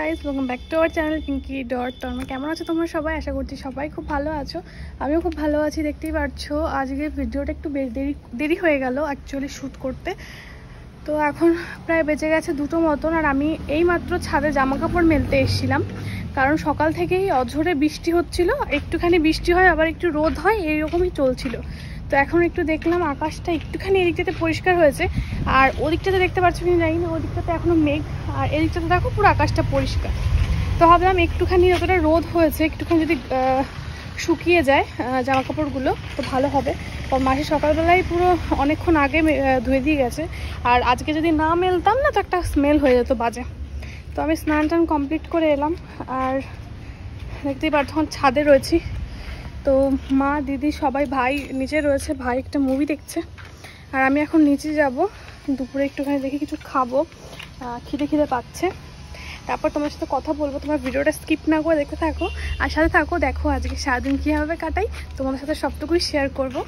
Guys, welcome back to our channel Pinky.Tanmoy। কেমন আছো তোমরা সবাই? আশা করছি সবাই খুব ভালো আছো। আমিও খুব ভালো আছি। দেখতেই পাচ্ছো আজকে ভিডিওটা একটু দেরি হয়ে গেল অ্যাকচুয়ালি শ্যুট করতে। তো এখন প্রায় বেজে গেছে 2টো মতন, আর আমি এইমাত্র ছাদে জামা কাপড় মেলতে এসেছিলাম, কারণ সকাল থেকেই অঝোরে বৃষ্টি হচ্ছিল। একটুখানি বৃষ্টি হয় আবার একটু রোদ হয়, এইরকমই চলছিল। তো এখন একটু দেখলাম আকাশটা একটুখানি এদিকটাতে পরিষ্কার হয়েছে, আর ওদিকটাতে দেখতে পাচ্ছ কিনা জানি না, ওদিকটাতে এখনো মেঘ, আর এদিকটাতে দেখো পুরো আকাশটা পরিষ্কার। তো ভাবলাম একটুখানি যতটা রোদ হয়েছে একটুখানি যদি শুকিয়ে যায় জামা কাপড়গুলো তো ভালো হবে। কারণ মাসি সকালবেলায় পুরো অনেকক্ষণ আগে ধুয়ে দিয়ে গেছে, আর আজকে যদি না মেলতাম না তো একটা স্মেল হয়ে যেত বাজে। তো আমি স্নান টান কমপ্লিট করে এলাম, আর দেখতেই পাচ্ছ ছাদে রয়েছি। তো মা দিদি সবাই, ভাই নিচে রয়েছে, ভাই একটা মুভি দেখছে, আর আমি এখন নিচে যাব দুপুরে একটুখানি দেখি কিছু খাবো, খিদে পাচ্ছে। তারপর তোমার সাথে কথা বলবো। তোমার ভিডিওটা স্কিপ না করে দেখতে থাকো, আর সাথে থাকো, দেখো আজকে সারাদিন কীভাবে কাটাই তোমাদের সাথে সবটুকুই শেয়ার করবো।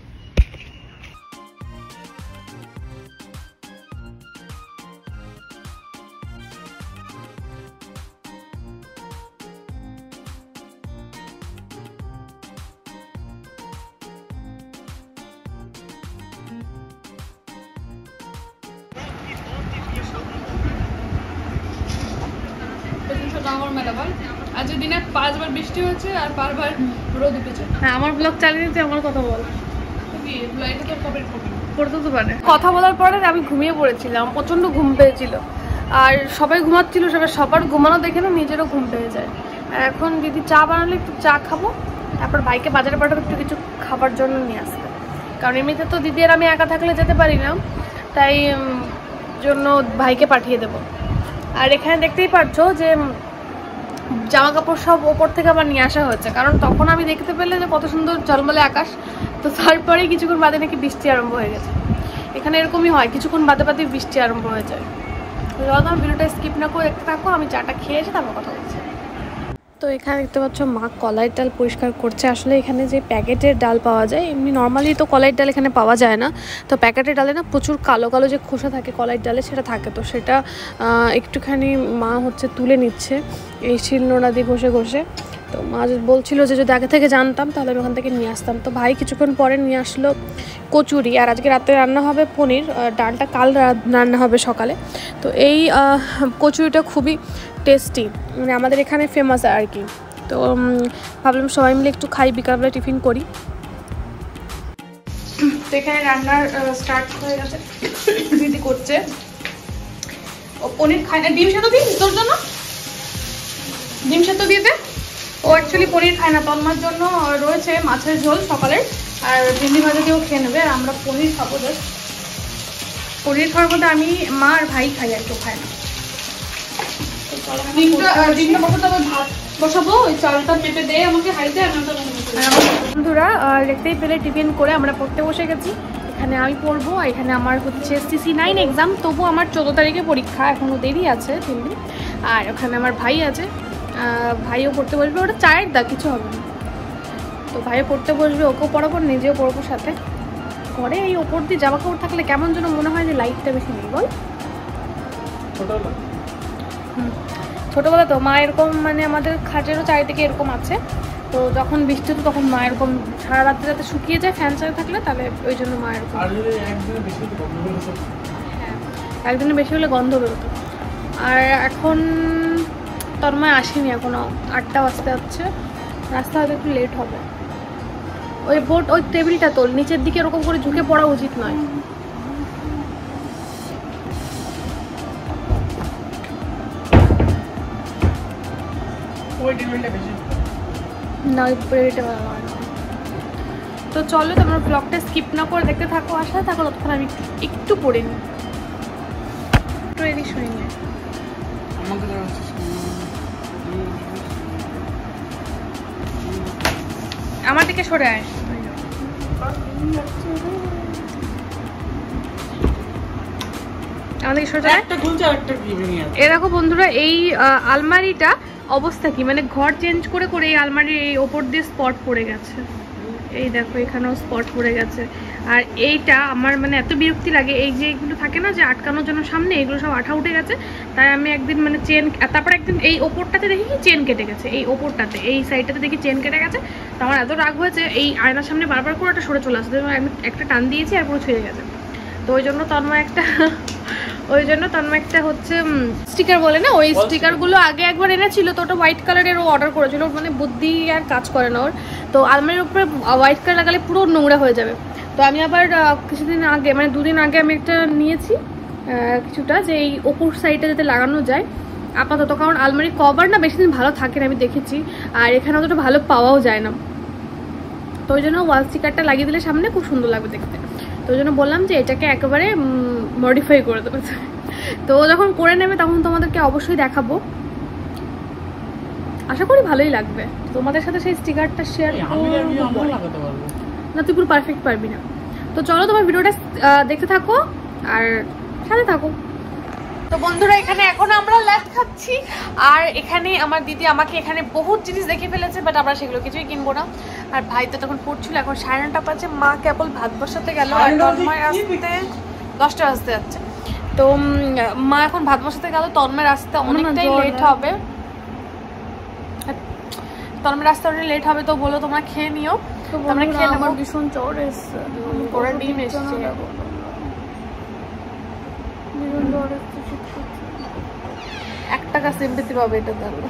আজকে দিনে 5 বার বৃষ্টি হচ্ছে আর 5 বার রোদ উঠেছে। হ্যাঁ, আমার ব্লগ চালিয়ে দিতে আমার কথা বল। কথা বলার পরে আমি ঘুমিয়ে পড়েছিলাম, প্রচন্ড ঘুম পেয়েছিল, আর সবাই ঘুমাচ্ছিল, সবার ঘুমানো দেখে না নিজেরও ঘুম পেয়ে যায়। আর এখন দিদি চা বানালে একটু চা খাবো, তারপর ভাইকে বাজারে পাঠাবো একটু কিছু খাবার জন্য নিয়ে আসতে, কারণ এমনিতে তো দিদি আর আমি একা থাকলে যেতে পারি না, তাই জন্য ভাইকে পাঠিয়ে দেবো। আর এখানে দেখতেই পাচ্ছো যে জামা কাপড় সব ওপর থেকে আবার নিয়ে আসা হয়েছে, কারণ তখন আমি দেখতে পেলে যে কত সুন্দর ঝলমলে আকাশ, তো তারপরেই কিছুক্ষণ বাদে নাকি বৃষ্টি আরম্ভ হয়ে গেছে। এখানে এরকমই হয়, কিছুক্ষণ বাদে বৃষ্টি আরম্ভ হয়ে যায়। তো যখন ভিডিওটা স্কিপ না করে দেখতে থাকো, আমি চাটা খেয়ে এসে তারপর কথা বলছি। তো এখানে দেখতে পাচ্ছ মা কলাইয়ের ডাল পরিষ্কার করছে। আসলে এখানে যে প্যাকেটের ডাল পাওয়া যায়, এমনি নর্মালি তো কলাইয়ের ডাল এখানে পাওয়া যায় না, তো প্যাকেটের ডালে না প্রচুর কালো কালো যে খোসা থাকে কলাইয়ের ডালে সেটা থাকে, তো সেটা একটুখানি মা তুলে নিচ্ছে এই শিলনোড়া দিয়ে ঘষে। তো মা বলছিল যে যদি আগে থেকে জানতাম তাহলে আমি ওখান থেকে নিয়ে আসতাম। তো ভাই কিছুক্ষণ পরে নিয়ে আসলো কচুরি, আর আজকে রাতে রান্না হবে পনির, ডালটা কাল রান্না হবে সকালে। তো এই কচুরিটা খুবই টেস্টি, মানে আমাদের এখানে ফেমাস আর কি। তো ভাবলাম সবাই মিলে একটু খাই, বিকালবেলা টিফিন করি। তো এখানে রান্নার স্টার্ট হয়ে গেছে, দিদি করছে। ও পনির খায় না, ডিম সেদ্ধ দিই তোর জন্য, ডিম সেদ্ধ দিয়ে দে। ও অ্যাকচুয়ালি পনির খায় না, তন্মার জন্য রয়েছে মাছের ঝোল সকালের, আর ভেন্ডি ভাজা দিয়েও খেয়ে নেবে, আর আমরা পনির খাবো। পনির খাওয়ার মধ্যে আমি, মা আর ভাই খাই, আর কেউ খায় না। বন্ধুরা দেখতেই পেলে টিফিন করে আমরা পড়তে বসে গেছি। এখানে আমি পড়বো, এখানে আমার হচ্ছে CC9 এক্সাম, তবু আমার 14 তারিখে পরীক্ষা, এখনও দেরি আছে 3 দিন। আর ওখানে আমার ভাই আছে, ভাইও পড়তে বসবে, ওটা চায়ের দা, কিছু হবে না। তো ভাইও পড়তে বসবে, ওকেও পড়াবো, নিজেও পড়বো সাথে। ঘরে এই ওপর দিয়ে জামা কাপড় থাকলে কেমন যেন মনে হয় যে লাইটটা বেশি নেই, বল। ছোটোবেলা তো মা এরকম, মানে আমাদের খাটেরও চারিদিকে এরকম আছে, তো যখন বৃষ্টি হতো তখন মা এরকম সারা রাত্রে যাতে শুকিয়ে যায় ফ্যান চালিয়ে থাকলে, তাহলে ওই জন্য মা এরকম। হ্যাঁ, একদিনে বেশি হলে গন্ধ বেরোতো। আর এখন তন্ময় আসেনি, এখনও 8টা বাজতে যাচ্ছে, রাস্তা হয়তো একটু লেট হবে। ওই বোর্ড, ওই টেবিলটা তোল, নিচের দিকে এরকম করে ঝুঁকে পড়া উচিত নয়। না, তো চলো তোমরা ব্লগটা স্কিপ না করে দেখতে থাকো, আসলে থাকো, ততক্ষণ আমি একটু পড়ে নিই, একটু এদিক শুনে নিই। আমার দিকে সরে আয়। আমাদের এ দেখো বন্ধুরা, এই আলমারিটা অবস্থা কি, মানে ঘর চেঞ্জ করে এই আলমারির এই ওপর দিয়ে স্পট পড়ে গেছে। এই দেখো এখানেও স্পট পড়ে গেছে। আর এইটা আমার মানে এত বিরক্তি লাগে, এই যে এগুলো থাকে না যে আটকানোর জন্য সামনে, এগুলো সব আঠা উঠে গেছে। তাই আমি একদিন মানে চেন, তারপর একদিন এই ওপরটাতে দেখি কি চেন কেটে গেছে, এই ওপরটাতে এই সাইডটাতে দেখি চেন কেটে গেছে। তো আমার এত রাগ হয়েছে, এই আয়নার সামনে বারবার করে একটা সরে চলে আসছে, আমি একটা টান দিয়েছি আর পুরো ছুঁয়ে গেছে। তো ওই জন্য তন্ময় একটা হচ্ছে স্টিকার বলে না, ওই স্টিকারগুলো আগে একবার এনেছিল, তো ওটা হোয়াইট কালারের ও অর্ডার করেছিল, মানে বুদ্ধি আর কাজ করে না ওর। তো আলমারির উপরে হোয়াইট কালার লাগালে পুরো নোংরা হয়ে যাবে। তো আমি আবার কিছুদিন আগে মানে 2 দিন আগে আমি একটা নিয়েছি কিছুটা, যে এই ওপর সাইডে যাতে লাগানো যায় আপাতত, কারণ আলমারির কভার না বেশি দিন ভালো থাকে না আমি দেখেছি, আর এখানে অতটা ভালো পাওয়াও যায় না। তো ওই জন্য ওয়াল স্টিকারটা লাগিয়ে দিলে সামনে খুব সুন্দর লাগবে দেখতে। তো ওই জন্য বললাম যে এটাকে একেবারে মডিফাই করে দেবে। তো যখন করে নেবে তখন তোমাদেরকে অবশ্যই দেখাবো, আশা করি ভালোই লাগবে। তোমাদের সাথে সেই স্টিকারটা শেয়ার না, তুই পুরো পারফেক্ট পারবি না। তো চলো তোমার ভিডিওটা দেখতে থাকো আর সাথে থাকো। তো বন্ধুরা এখানে এখন আমরা ল্যাদ খাচ্ছি, আর এখানে আমার দিদি আমাকে এখানে বহুত জিনিস দেখে ফেলেছে, বাট আমরা সেগুলো কিছুই কিনবো না। আর ভাই তো তখন পড়ছিল, এখন 9:30 বাজে, মা কেবল ভাত বসাতে গেল, আর তন্ময় আসতে 10টা বাজতে যাচ্ছে। তো মা এখন ভাত বসাতে গেল, তন্ময়ের আসতে অনেকটাই লেট হবে, লেট হবে। তো বলো তোমরা খেয়ে নিও, তোমরা খেয়ে নেবো। আমার ভীষণ জ্বর এসছে, ওরা ডিম এসছে, ৳1 সিম্পেথি পাবে এটা তাহলে।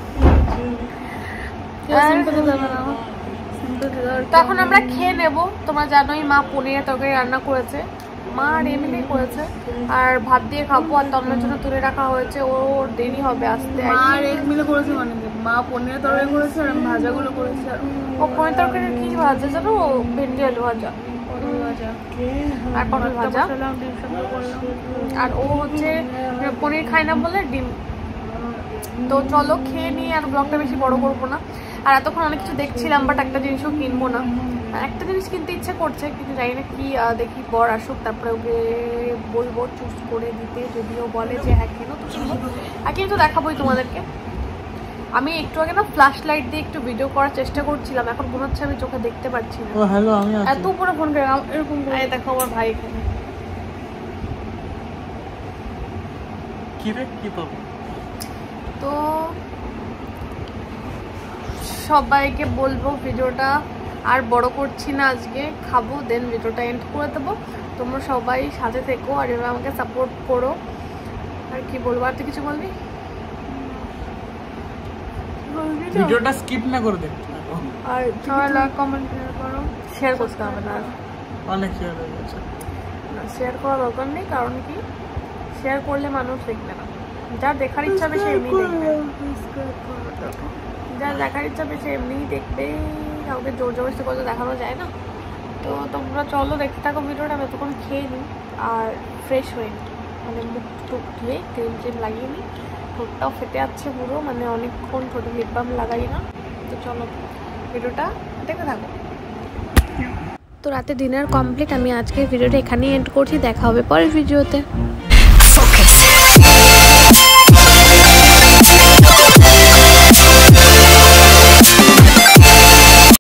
তো এখন আমরা খেয়ে নেব। তোমরা জানোই মা পনিরের তরকারি রান্না করেছে, মা আর এমনি করেছে, আর ভাত দিয়ে খাবো। আর তন্ময়ের জন্য তুলে রাখা হয়েছে, ওর দেরি হবে আসতে। আর এক মিলে করেছে, মানে মা পনিরের তরকারি করেছে আর আমি ভাজাগুলো করেছি। আর ও পনির তরকারি কি ভাজা জানো? ভেন্ডি আলু ভাজা আর পটল ভাজা। আর ও হচ্ছে পনির খায় না বলে ডিম। তো চলো খেয়ে নিয়ে, আর ব্লগটা বেশি বড় করবো না। আর এতক্ষণ অনেক কিছু দেখছিলাম, বাট একটা জিনিসও কিনবো না। একটা জিনিস কিনতে ইচ্ছে করছে, কিন্তু জানি না কি, দেখি বর আসুক তারপরে ওকে বলবো চুজ করে দিতে, যদিও বলে যে হ্যাঁ কেন তো কিনবো। আর কিন্তু দেখাবোই তোমাদেরকে। আমি একটু আগে না ফ্ল্যাশ লাইট দিয়ে একটু ভিডিও করার চেষ্টা করছিলাম, এখন মনে হচ্ছে আমি চোখে দেখতে পাচ্ছি না। হ্যালো, আমি এত উপরে ফোন করে এরকম করে দেখো আমার ভাই এখানে কি পাবো। তো সবাইকে বলবো ভিডিওটা আর বড় করছি না, আজকে খাবো দেন ভিডিওটা এন্ড করে দেবো। তোমরা সবাই সাথে থেকো আর এভাবে আমাকে সাপোর্ট করো। আর কি বলবো, আর তুই কিছু বলবি? ভিডিওটা স্কিপ না করে দেখতে থাকো, আর সবাই লাইক কমেন্ট করো। শেয়ার করতে হবে না, অনেক শেয়ার হয়ে গেছে। না শেয়ার করা দরকার নেই, কারণ কি শেয়ার করলে মানুষ দেখবে না। যার দেখার ইচ্ছা হবে সে এমনি দেখবে, যার দেখার ইচ্ছা হবে সে এমনিই দেখবে, কাউকে জোর জবরদস্তি করে দেখানো যায় না। তো তোমরা চলো দেখতে থাকো ভিডিওটা। আমি তখন খেয়ে নিই আর ফ্রেশ হয়ে নিই, মানে মুখ টুক ধুয়ে ক্রিম লাগিয়ে নিই। ঠোঁটটাও ফেটে যাচ্ছে পুরো, মানে অনেকক্ষণ ঠোঁটে লিপ বাম লাগাই না। তো চলো ভিডিওটা দেখতে থাকো। তো রাতে ডিনার কমপ্লিট, আমি আজকের ভিডিওটা এখানেই এন্ড করছি। দেখা হবে পরের ভিডিওতে। ফোকাস।